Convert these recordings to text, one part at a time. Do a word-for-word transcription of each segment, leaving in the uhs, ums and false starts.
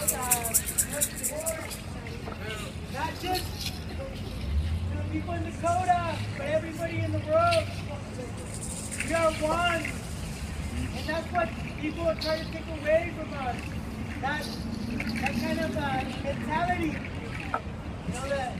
Not just the people in Dakota, but everybody in the world. We are one. And that's what people are trying to take away from us. That, that kind of uh, mentality. You know, that.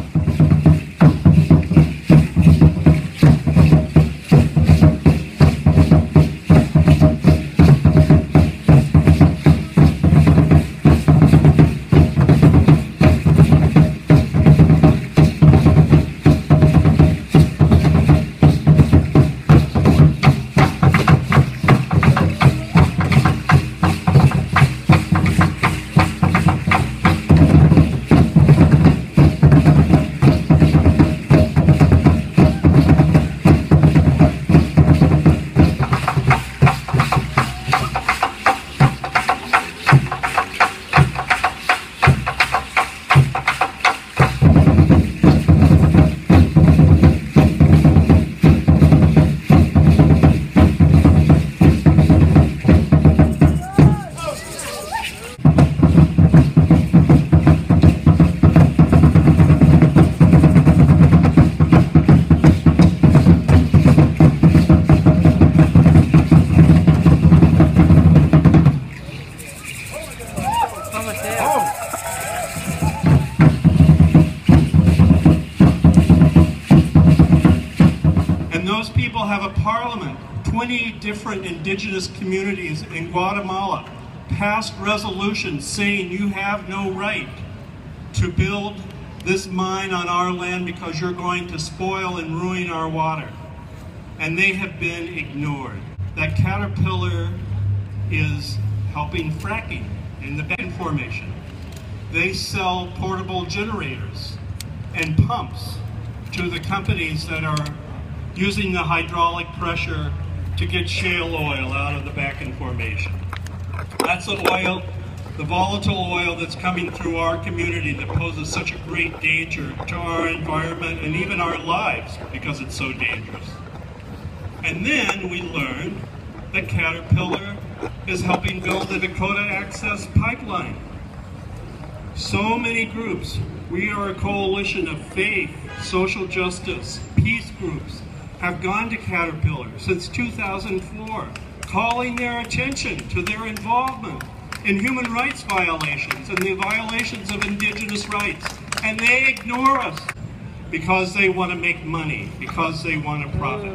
Have a parliament, twenty different indigenous communities in Guatemala passed resolutions saying you have no right to build this mine on our land because you're going to spoil and ruin our water. And they have been ignored. That Caterpillar is helping fracking in the Bakken Formation. They sell portable generators and pumps to the companies that are using the hydraulic pressure to get shale oil out of the Bakken Formation. That's the oil, the volatile oil that's coming through our community that poses such a great danger to our environment and even our lives because it's so dangerous. And then we learned that Caterpillar is helping build the Dakota Access Pipeline. So many groups. We are a coalition of faith, social justice, peace groups, have gone to Caterpillar since two thousand four, calling their attention to their involvement in human rights violations and the violations of indigenous rights. And they ignore us because they want to make money, because they want to profit.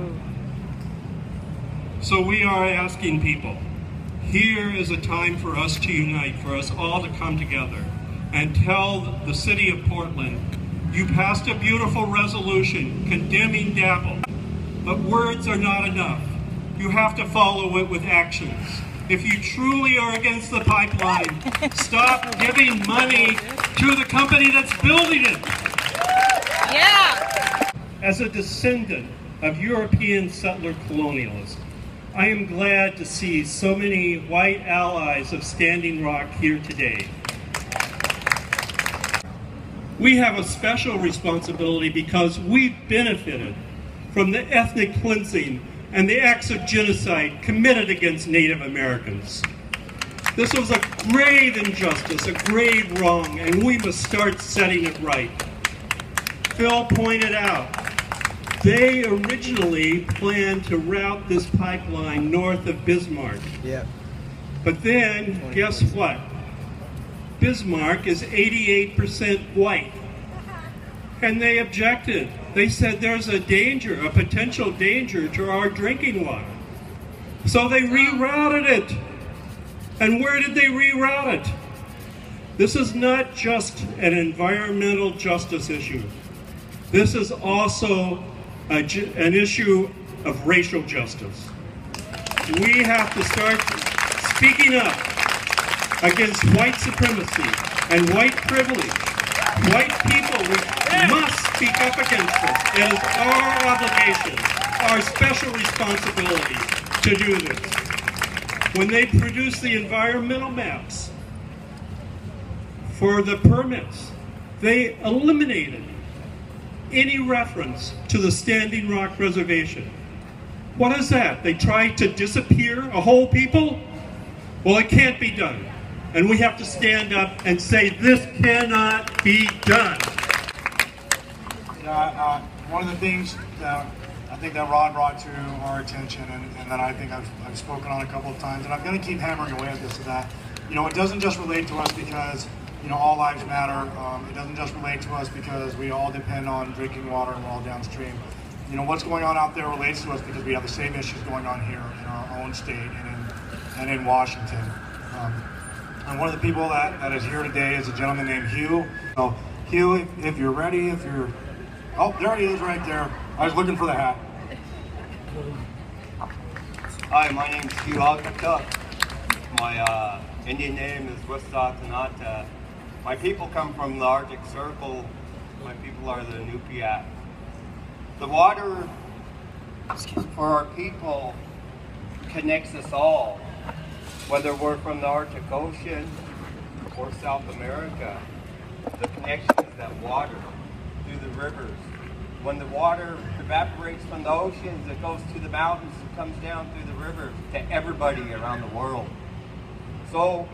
So we are asking people, here is a time for us to unite, for us all to come together and tell the city of Portland, you passed a beautiful resolution condemning Dabble. But words are not enough. You have to follow it with actions. If you truly are against the pipeline, stop giving money to the company that's building it. Yeah. As a descendant of European settler colonialists, I am glad to see so many white allies of Standing Rock here today. We have a special responsibility because we benefited from the ethnic cleansing and the acts of genocide committed against Native Americans. This was a grave injustice, a grave wrong, and we must start setting it right. Phil pointed out, they originally planned to route this pipeline north of Bismarck. Yeah. But then, guess what? Bismarck is eighty-eight percent white. And they objected. They said there's a danger, a potential danger to our drinking water. So they rerouted it. And where did they reroute it? This is not just an environmental justice issue. This is also a, an issue of racial justice. We have to start speaking up against white supremacy and white privilege. White people, we must speak up against this. It is our obligation, our special responsibility to do this. When they produce the environmental maps for the permits, they eliminated any reference to the Standing Rock Reservation. What is that? They tried to disappear a whole people? Well, it can't be done. And we have to stand up and say, this cannot be done. Uh, uh, one of the things that I think that Rod brought to our attention, and, and that I think I've, I've spoken on a couple of times, and I'm going to keep hammering away at this, is that, you know, it doesn't just relate to us because, you know, all lives matter. Um, it doesn't just relate to us because we all depend on drinking water and we're all downstream. You know, what's going on out there relates to us because we have the same issues going on here in our own state and in, and in Washington. Um, and one of the people that, that is here today is a gentleman named Hugh. So, Hugh, if, if you're ready, if you're, oh, there he is right there. I was looking for the hat. Hi, my name's Hugh Alcatuck. My uh, Indian name is Wisatanata. My people come from the Arctic Circle. My people are the Nupiat. The water for our people connects us all, whether we're from the Arctic Ocean or South America. The connection is that water through the rivers. When the water evaporates from the oceans, it goes to the mountains and comes down through the rivers to everybody around the world. So,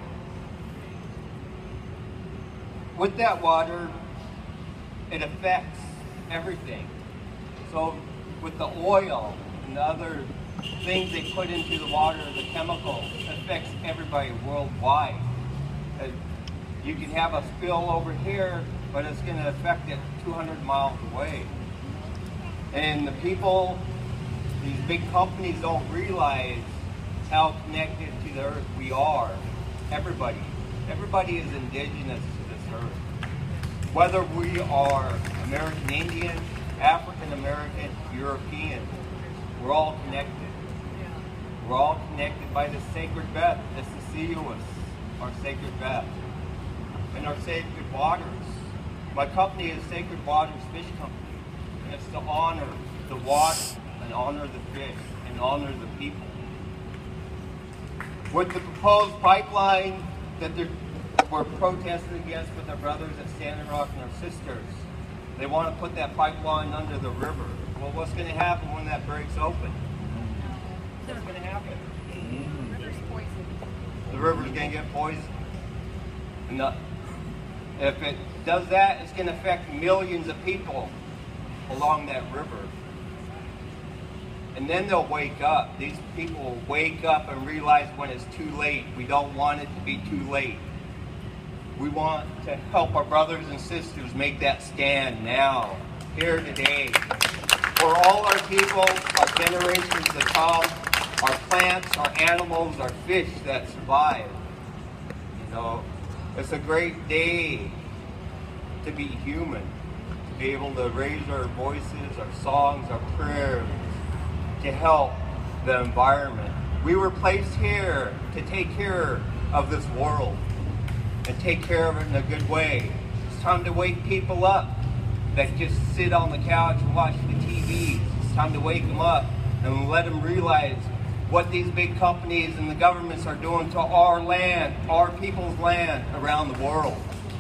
with that water, it affects everything. So, with the oil and the other things they put into the water, the chemicals, it affects everybody worldwide. Uh, you can have a spill over here, but it's going to affect it two hundred miles away. And the people, these big companies don't realize how connected to the earth we are. Everybody. Everybody is indigenous to this earth. Whether we are American Indian, African American, European, we're all connected. We're all connected by the sacred Beth, the Sicilius, our sacred Beth, and our sacred waters. My company is Sacred Waters Fish Company. And it's to honor the water and honor the fish and honor the people. With the proposed pipeline that we're protesting against with our brothers at Standing Rock and our sisters, they want to put that pipeline under the river. Well, what's going to happen when that breaks open? What's going to happen? The river's poisoned. The river's going to get poisoned. And the, if it does that, it's going to affect millions of people along that river. And then they'll wake up. These people will wake up and realize when it's too late. We don't want it to be too late. We want to help our brothers and sisters make that stand now, here today. For all our people, our generations to come, our plants, our animals, our fish that survive. You know, it's a great day to be human, to be able to raise our voices, our songs, our prayers, to help the environment. We were placed here to take care of this world and take care of it in a good way. It's time to wake people up that just sit on the couch and watch the T V. It's time to wake them up and let them realize what these big companies and the governments are doing to our land, our people's land around the world.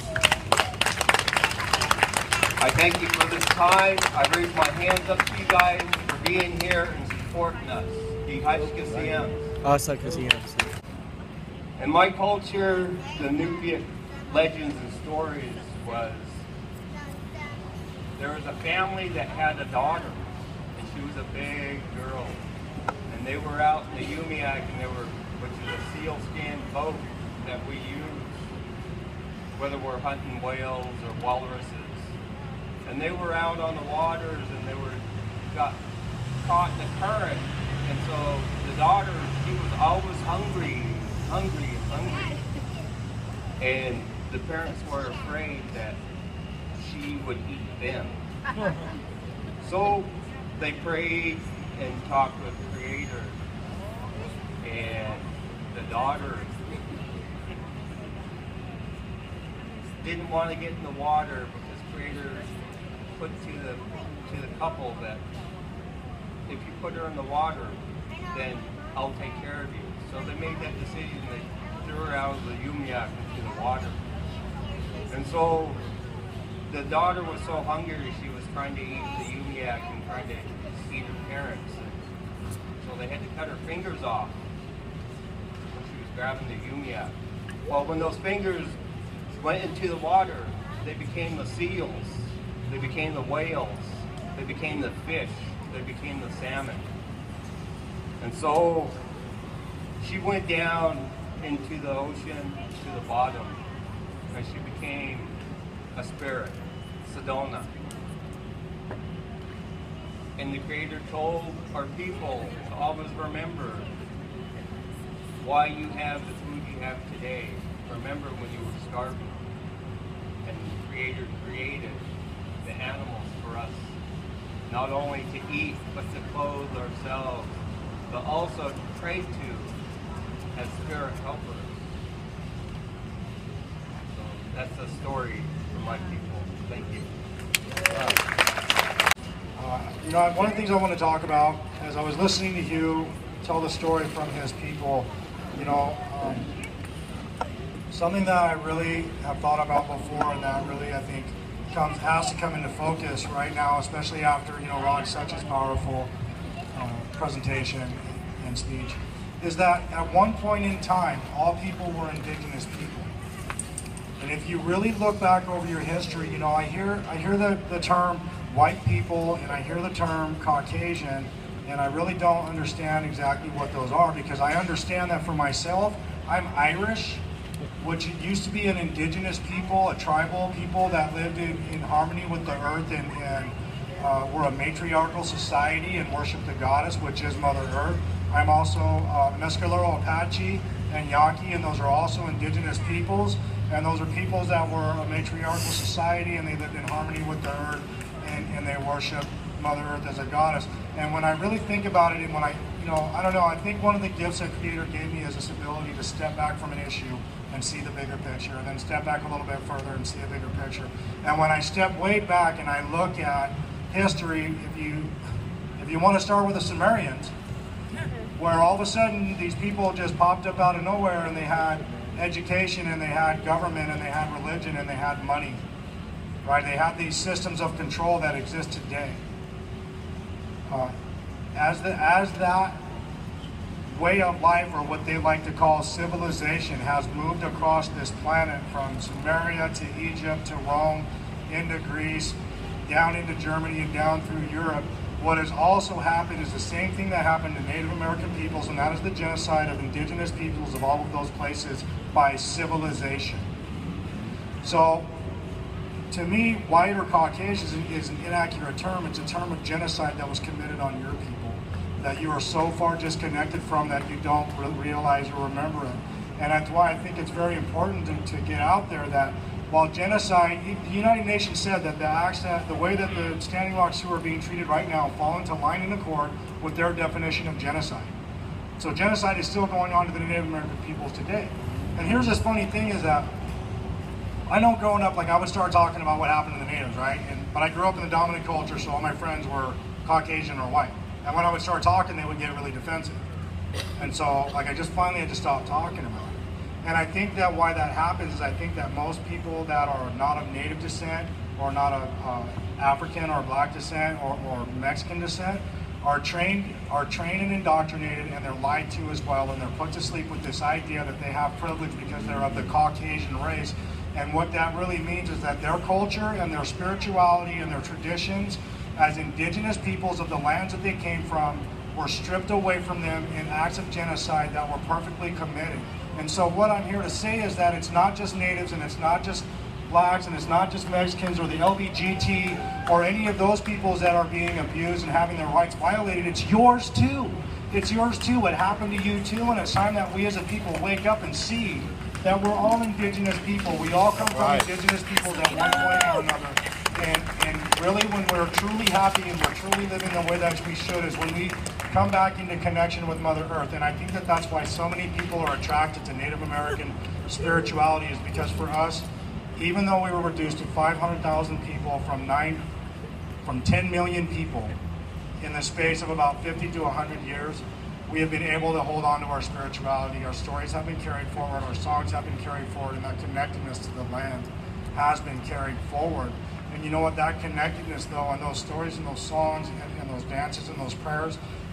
I thank you for this time. I raise my hands up to you guys for being here and supporting us. The Aztec Dance. Aztec Dance. In my culture, the Nubian legends and stories was there was a family that had a daughter, and she was a big girl. And they were out in the Umiak, and they were, which is a sealskin boat that we use, whether we're hunting whales or walruses. And they were out on the waters, and they were got caught in the current. And so the daughter, she was always hungry, hungry, and hungry. And the parents were afraid that she would eat them. So they prayed and talked with the Creator. And the daughter didn't want to get in the water because Creator put to the to the couple that if you put her in the water, then I'll take care of you. So they made that decision. They threw her out of the Umiak into the water. And so the daughter was so hungry, she was trying to eat the Umiak and trying to eat her parents. And so they had to cut her fingers off when she was grabbing the Umiak. Well, when those fingers went into the water, they became the seals, they became the whales, they became the fish, they became the salmon. And so she went down into the ocean to the bottom, and she became a spirit, Sedona. And the Creator told our people to always remember why you have the food you have today. Remember when you were starving, and the Creator created the animals for us, not only to eat, but to clothe ourselves, but also to pray to as spirit helpers. So that's a story for my people. Thank you. Uh, you know, one of the things I want to talk about, as I was listening to Hugh tell the story from his people, you know, um, something that I really have thought about before, and that really I think comes has to come into focus right now, especially after, you know, Rod Such's powerful uh, presentation and speech, is that at one point in time, all people were indigenous people. And if you really look back over your history, you know, I hear I hear the, the term white people and I hear the term Caucasian, and I really don't understand exactly what those are, because I understand that for myself, I'm Irish, which used to be an indigenous people, a tribal people that lived in, in harmony with the earth, and, and uh, we're a matriarchal society and worship the goddess, which is Mother Earth. I'm also uh, Mescalero Apache and Yaqui, and those are also indigenous peoples, and those are peoples that were a matriarchal society, and they lived in harmony with the earth, and, and they worship Mother Earth as a goddess. And when I really think about it, and when I, you know, I don't know, I think one of the gifts that Creator gave me is this ability to step back from an issue and see the bigger picture, and then step back a little bit further and see a bigger picture. And when I step way back and I look at history, if you if you want to start with the Sumerians, where all of a sudden these people just popped up out of nowhere, and they had education, and they had government, and they had religion, and they had money, right? They had these systems of control that exist today. Uh, as the as that way of life, or what they like to call civilization, has moved across this planet from Sumeria to Egypt to Rome, into Greece, down into Germany, and down through Europe, what has also happened is the same thing that happened to Native American peoples, and that is the genocide of indigenous peoples of all of those places by civilization. So, to me, white or Caucasian is an inaccurate term. It's a term of genocide that was committed on your people, that you are so far disconnected from that you don't re realize or remember it. And that's why I think it's very important to, to get out there that while genocide, the United Nations said that the acts that, the way that the Standing Rock Sioux are being treated right now fall into line and accord with their definition of genocide. So genocide is still going on to the Native American peoples today. And here's this funny thing is that I know growing up, like I would start talking about what happened to the natives, right? And, but I grew up in the dominant culture, so all my friends were Caucasian or white. And when I would start talking, they would get really defensive. And so, like, I just finally had to stop talking about it. And I think that why that happens is I think that most people that are not of Native descent, or not of uh, African or Black descent, or, or Mexican descent, are trained, are trained and indoctrinated, and they're lied to as well, and they're put to sleep with this idea that they have privilege because they're of the Caucasian race. And what that really means is that their culture and their spirituality and their traditions as indigenous peoples of the lands that they came from were stripped away from them in acts of genocide that were perfectly committed. And so what I'm here to say is that it's not just natives, and it's not just blacks, and it's not just Mexicans or the L G B T or any of those peoples that are being abused and having their rights violated. It's yours too. It's yours too. It happened to you too, and it's time that we as a people wake up and see that we're all indigenous people. We all come from right. indigenous peoples at one point or another. And, and really when we're truly happy and we're truly living the way that we should is when we come back into connection with Mother Earth. And I think that that's why so many people are attracted to Native American spirituality, is because for us, even though we were reduced to five hundred thousand people from nine, from ten million people in the space of about fifty to one hundred years, we have been able to hold on to our spirituality. Our stories have been carried forward, our songs have been carried forward, and that connectedness to the land has been carried forward. And you know what, that connectedness though, and those stories and those songs and, and those dances and those prayers,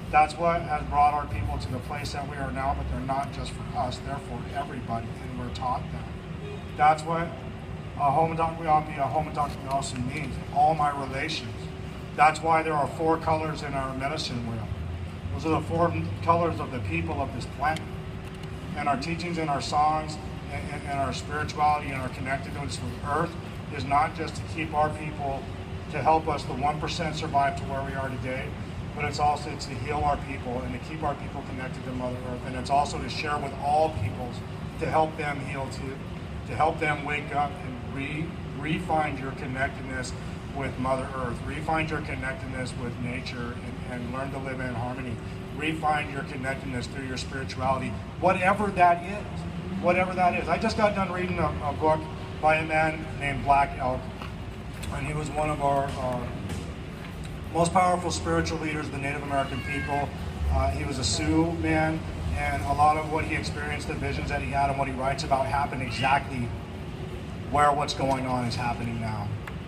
That's what has brought our people to the place that we are now, but they're not just for us, they're for everybody, and we're taught that. That's what a homodoxy, a homodoxy means, all my relations. That's why there are four colors in our medicine wheel. Those are the four colors of the people of this planet. And our teachings and our songs and, and, and our spirituality and our connectedness with Earth is not just to keep our people, to help us, the one percent survive to where we are today, but it's also to heal our people and to keep our people connected to Mother Earth. And it's also to share with all peoples, to help them heal too, to help them wake up and re, re-find your connectedness with Mother Earth, re-find your connectedness with nature, and, and learn to live in harmony. Re-find your connectedness through your spirituality, whatever that is, whatever that is. I just got done reading a, a book by a man named Black Elk, and he was one of our uh, most powerful spiritual leaders of the Native American people. Uh, he was a Sioux man, and a lot of what he experienced, the visions that he had and what he writes about, happened exactly where what's going on is happening now.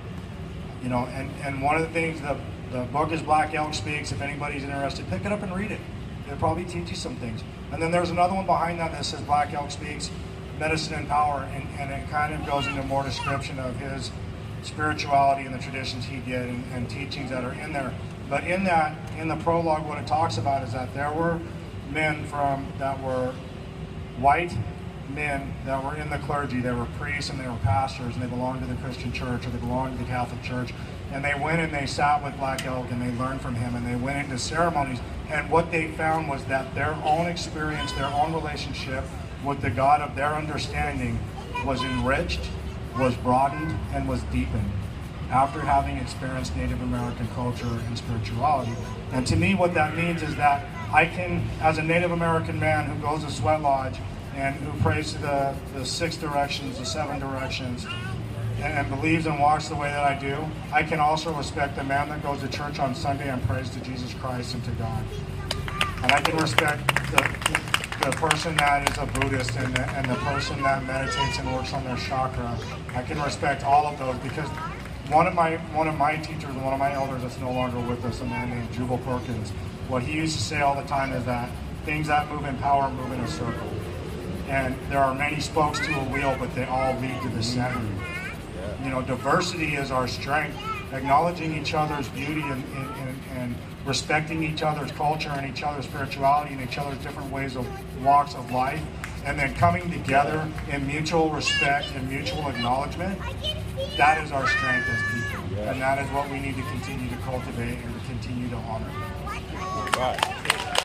You know, and, and one of the things, the, the book is Black Elk Speaks. If anybody's interested, pick it up and read it. It'll probably teach you some things. And then there's another one behind that that says Black Elk Speaks, Medicine and Power, and, and it kind of goes into more description of his spirituality and the traditions he did and, and teachings that are in there. But in that, in the prologue, what it talks about is that there were men from that were white men that were in the clergy. They were priests and they were pastors, and they belonged to the Christian church or they belonged to the Catholic Church. And they went and they sat with Black Elk and they learned from him, and they went into ceremonies. And what they found was that their own experience, their own relationship with the God of their understanding was enriched, was broadened, and was deepened after having experienced Native American culture and spirituality. And to me, what that means is that I can, as a Native American man who goes to Sweat Lodge and who prays to the, the six directions, the seven directions, and, and believes and walks the way that I do, I can also respect the man that goes to church on Sunday and prays to Jesus Christ and to God. And I can respect the, the person that is a Buddhist and the, and the person that meditates and works on their chakra. I can respect all of those, because one of my one of my teachers, one of my elders that's no longer with us, a man named Jubal Perkins, what he used to say all the time is that things that move in power move in a circle. And there are many spokes to a wheel, but they all lead to the center. You know, diversity is our strength. Acknowledging each other's beauty and, and, and, and respecting each other's culture and each other's spirituality and each other's different ways of walks of life, and then coming together in mutual respect and mutual acknowledgement, that is our strength as people. And that is what we need to continue to cultivate and to continue to honor. Right.